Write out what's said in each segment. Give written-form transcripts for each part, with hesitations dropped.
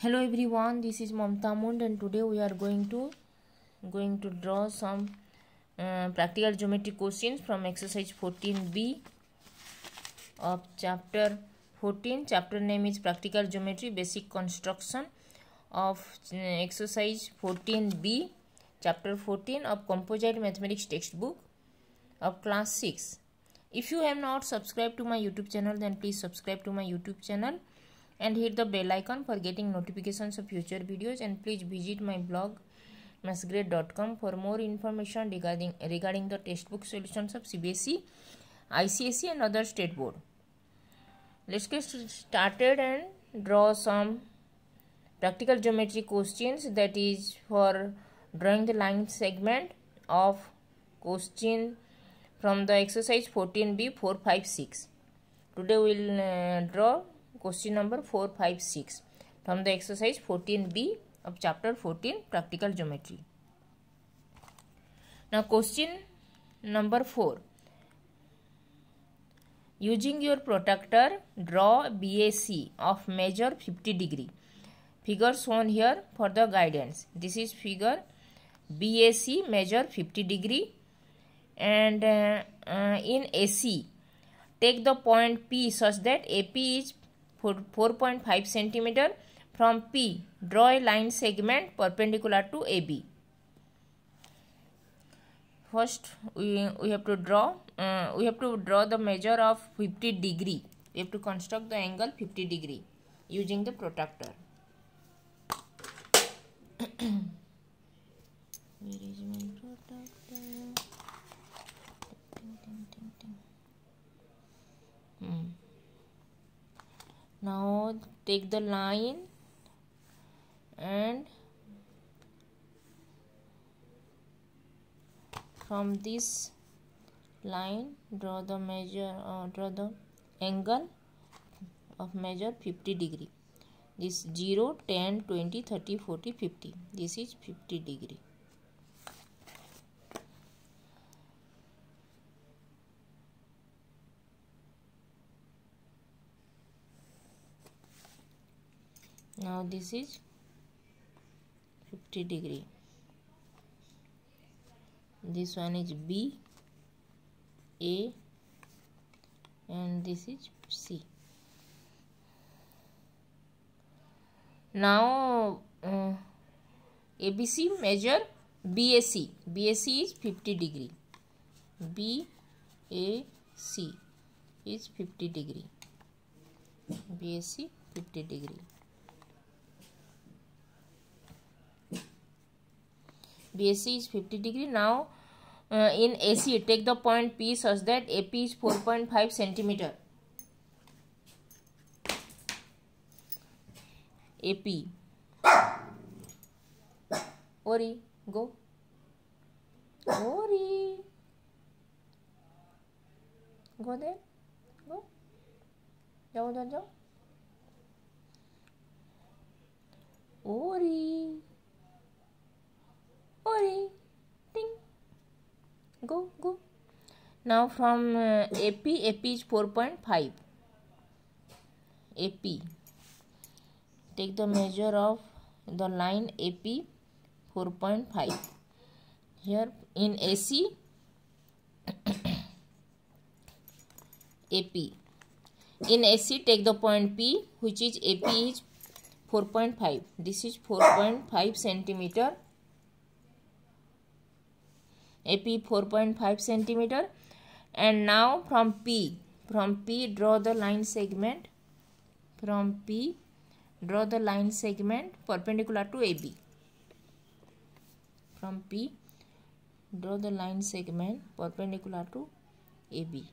Hello everyone, this is Mamta Mund and today we are going to draw some practical geometry questions from exercise 14b of chapter 14. Chapter name is Practical Geometry Basic Construction of exercise 14b, chapter 14 of Composite Mathematics textbook of class 6. If you have not subscribed to my YouTube channel, then please subscribe to my YouTube channel and hit the bell icon for getting notifications of future videos, and please visit my blog Mathsgrade.com for more information regarding the textbook solutions of CBSE, ICSE and other state board. Let's get started and draw some practical geometry questions, that is for drawing the line segment of question from the exercise 14b 4, 5, 6. Today we will draw question number 4, 5, 6 from the exercise 14b of chapter 14 Practical Geometry. Now question number 4. Using your protractor, draw BAC of measure 50 degree. Figure shown here for the guidance. This is figure BAC measure 50 degree, and in AC take the point P such that AP is 4.5 centimeter. From P, draw a line segment perpendicular to AB. First, we have to draw the measure of 50 degree. We have to construct the angle 50 degree using the protractor. Where is my protractor? Now take the line and from this line draw the angle of measure 50 degree. This 0, 10, 20, 30, 40, 50. This is 50 degree. Now this is 50 degree. This one is B, A, and this is C. Now ABC measure BAC. BAC is 50 degree. BAC is 50 degree. BAC 50 degree. BAC is 50 degree. Now in AC take the point P such that AP is 4.5 centimeter. AP. Ori, go. Ori. Go there. Go. Jao, jao, jao. Ori. Ori. Ting. Go, go. Now from AP is 4.5. AP. Take the measure of the line AP 4.5. Here in AC AP. In AC take the point P, which is AP is 4.5. This is 4.5 centimeter. AP 4.5 centimeter. And now from P draw the line segment. From P draw the line segment perpendicular to AB. From P draw the line segment perpendicular to AB.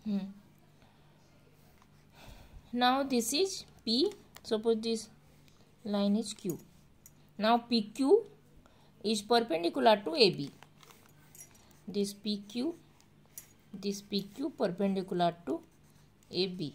Now this is P. Suppose this line is Q. Now PQ is perpendicular to AB. This PQ perpendicular to AB.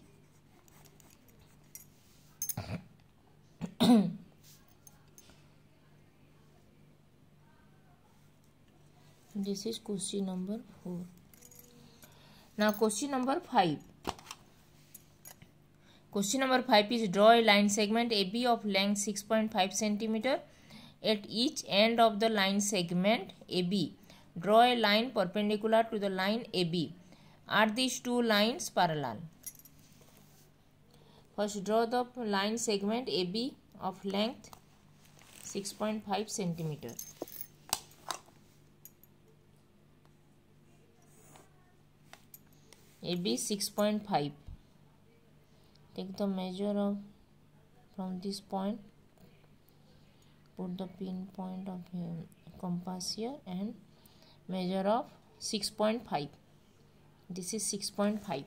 This is question number 4. Now question number 5. Question number 5 is draw a line segment AB of length 6.5 cm. At each end of the line segment AB, draw a line perpendicular to the line AB. Are these two lines parallel? First, draw the line segment AB of length 6.5 cm. AB 6.5. Take the measure of from this point. Put the pin point of compass here and measure of 6.5. This is 6.5.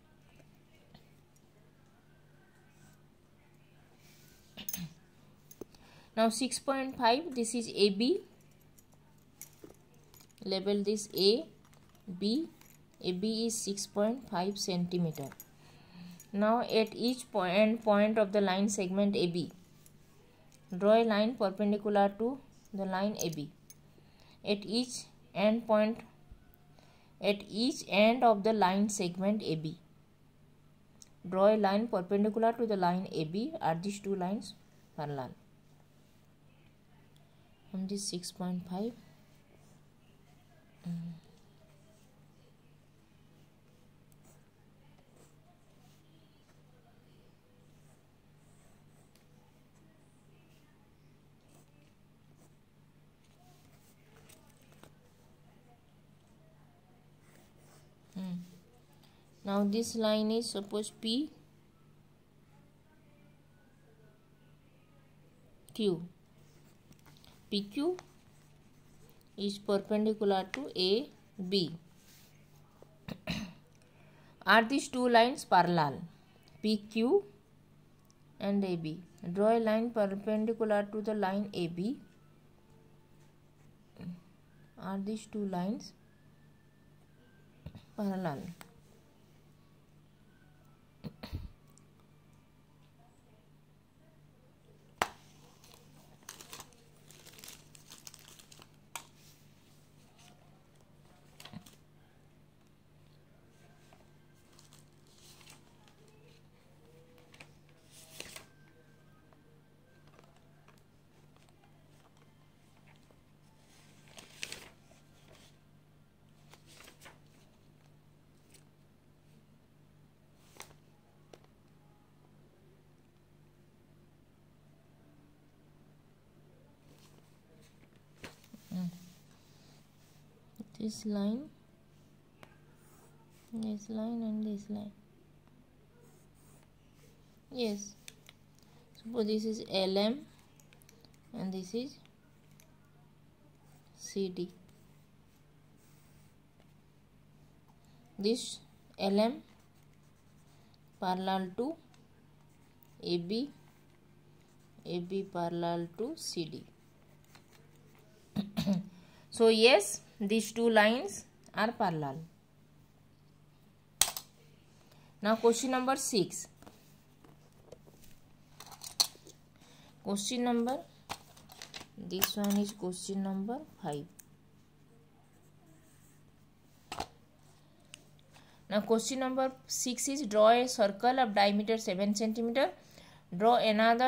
Now 6.5, this is AB. Label this A, B. AB is 6.5 centimeter. Now at each point of the line segment AB, draw a line perpendicular to the line AB. At each end of the line segment AB, draw a line perpendicular to the line AB. Are these two lines parallel? From this 6.5. Now this line is suppose P Q. PQ is perpendicular to AB. Are these two lines parallel? PQ and AB. Draw a line perpendicular to the line AB. Are these two lines parallel? This line and this line. Yes. Suppose this is LM and this is CD. This LM parallel to AB, AB parallel to CD. So yes, these two lines are parallel. Now question number 6. This one is question number 5. Now question number 6 is draw a circle of diameter 7 cm. Draw another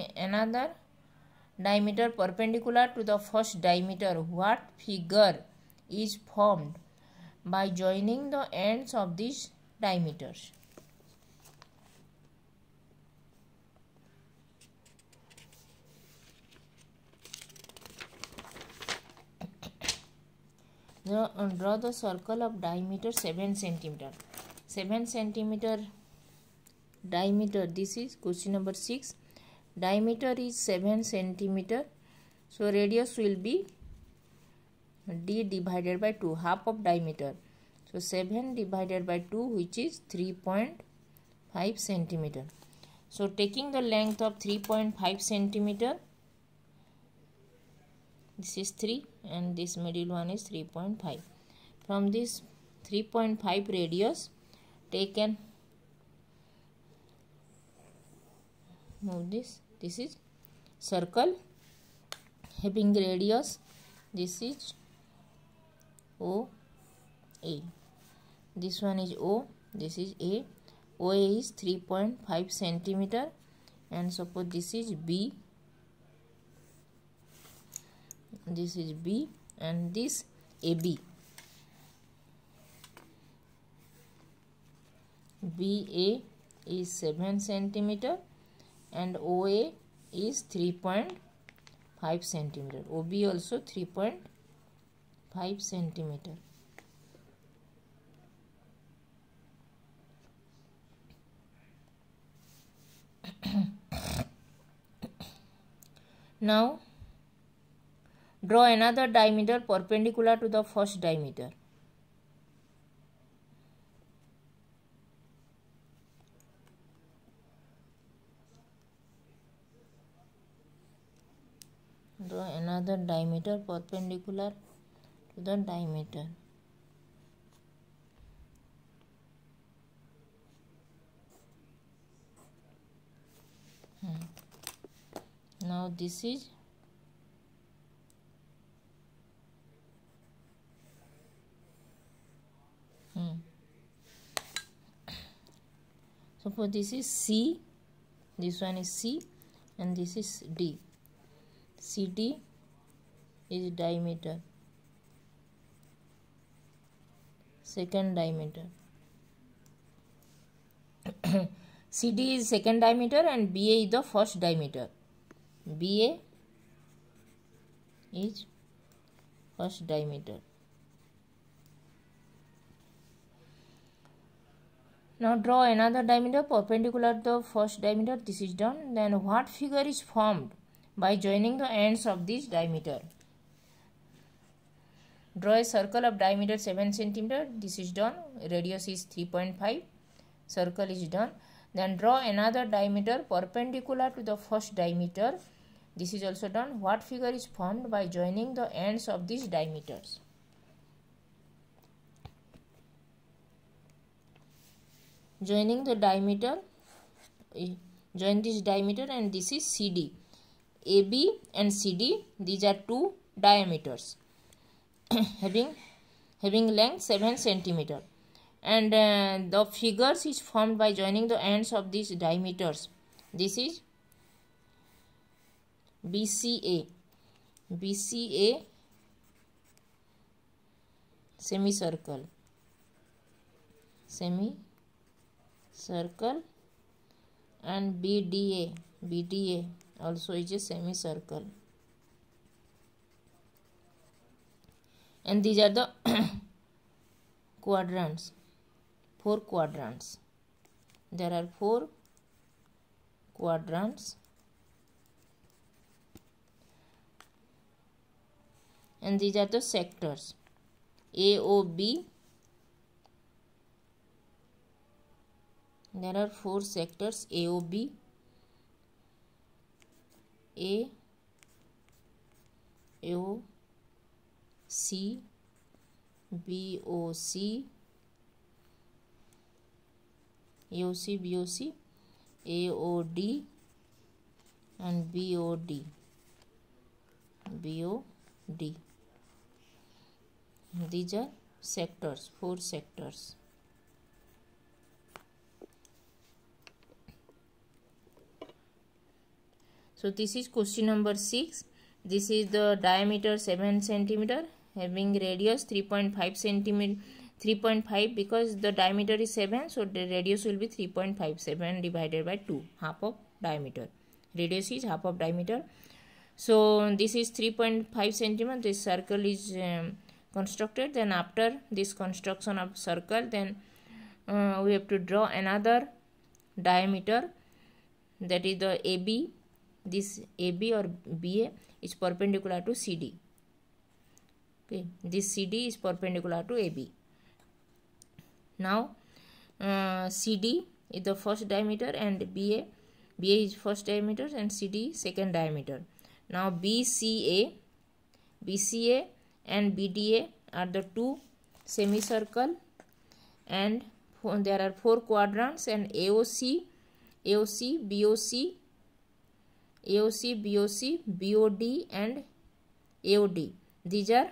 diameter perpendicular to the first diameter. What figure is formed by joining the ends of these diameters? Draw the circle of diameter 7 cm. 7 cm diameter. This is question number 6. Diameter is 7 cm. So radius will be d divided by 2, half of diameter. So 7 divided by 2, which is 3.5 centimeter. So taking the length of 3.5 centimeter, this is 3 and this middle one is 3.5. From this 3.5 radius, take and move this. This is circle having radius. This is OA. This one is O. This is A. OA is 3.5 centimeter, and suppose this is B. This is B, and this AB. BA is 7 centimeter and OA is 3.5 centimeter. OB also 3.5 centimeter. Now draw another diameter perpendicular to the first diameter. Draw another diameter perpendicular to the diameter. Now this is suppose this is C, this one is C, and this is D. CD is diameter, second diameter. CD is second diameter and BA is the first diameter. BA is first diameter. Now draw another diameter perpendicular to the first diameter. This is done. Then what figure is formed by joining the ends of this diameter? Draw a circle of diameter 7 centimeter. This is done. Radius is 3.5. Circle is done. Then draw another diameter perpendicular to the first diameter. This is also done. What figure is formed by joining the ends of these diameters? Joining the diameter, join this diameter, and this is CD. AB and CD, these are two diameters having length 7 centimeter. And the figures is formed by joining the ends of these diameters. This is BCA. BCA semicircle. Semicircle, and BDA. BDA also is a semicircle. And these are the quadrants. 4 quadrants. There are 4 quadrants. And these are the sectors. AOB. There are 4 sectors. AOB, AOC, BOC, AOC, BOC, AOD, and BOD. BOD. These are sectors, 4 sectors. So this is question number 6. This is the diameter 7 centimeter having radius 3.5 centimeter. 3.5 because the diameter is 7, so the radius will be 3.5. 7 divided by 2, half of diameter. Radius is half of diameter. So this is 3.5 centimeter. This circle is constructed. Then after this construction of circle, then we have to draw another diameter, that is the AB. This AB or BA is perpendicular to CD. Okay, this CD is perpendicular to AB. Now CD is the first diameter and BA is first diameter and CD second diameter. Now BCA and BDA are the two semicircle, and there are 4 quadrants, and AOC, BOC, BOD and AOD. These are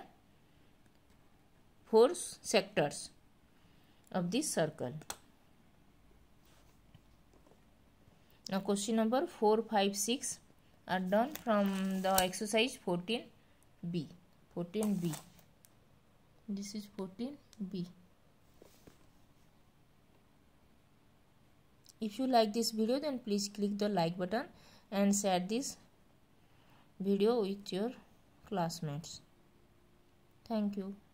4 sectors of this circle. Now question number 4, 5, 6 are done from the exercise 14B. This is 14B. If you like this video, then please click the like button and share this video with your classmates. Thank you.